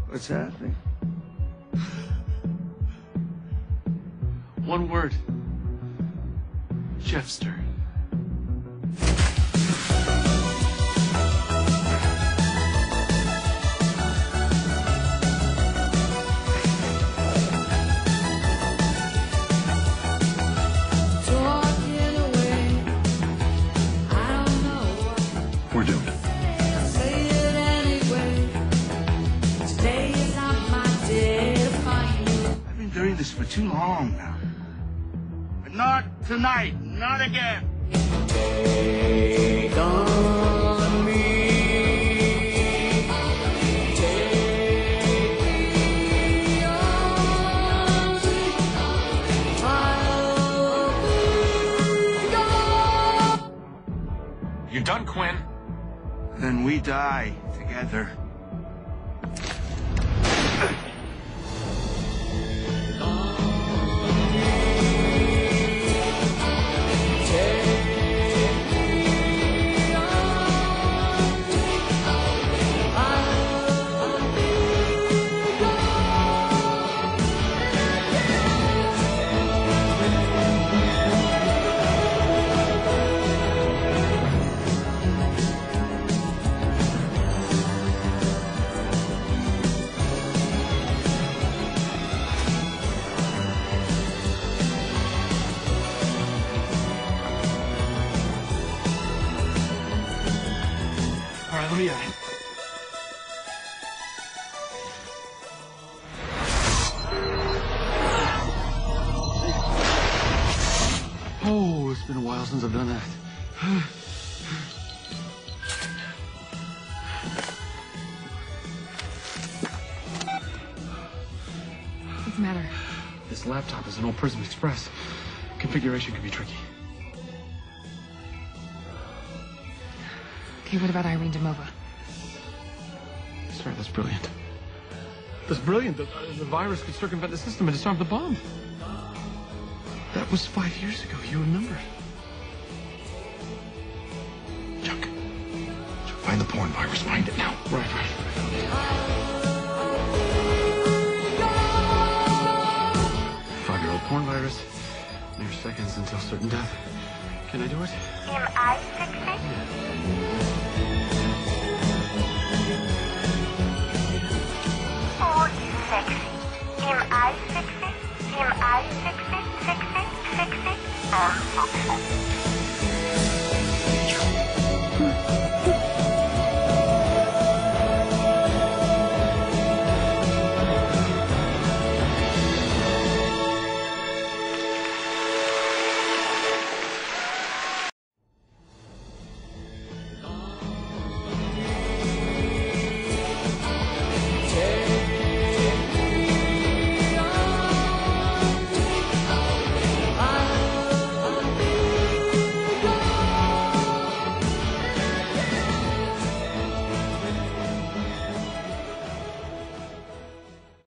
What's happening? One word. Jeffster. We're doomed. I've been doing this for too long now. But not tonight. Not again. Take on me. Take me on. I'll be gone. You done, Quinn? Then we die together. All right, let me at it. Oh, it's been a while since I've done that. What's the matter? This laptop is an old Prism Express. Configuration could be tricky. Okay, what about Irene Demova? Sorry, that's brilliant. That's brilliant. The virus could circumvent the system and disarm the bomb. That was 5 years ago. You remember. Chuck, find the porn virus. Find it now. Right. 5-year-old porn virus. Mere seconds until certain death. Can I do it? Am I sexy? Oh, you sexy. Am I sexy? Am I sexy? Sexy? Sexy?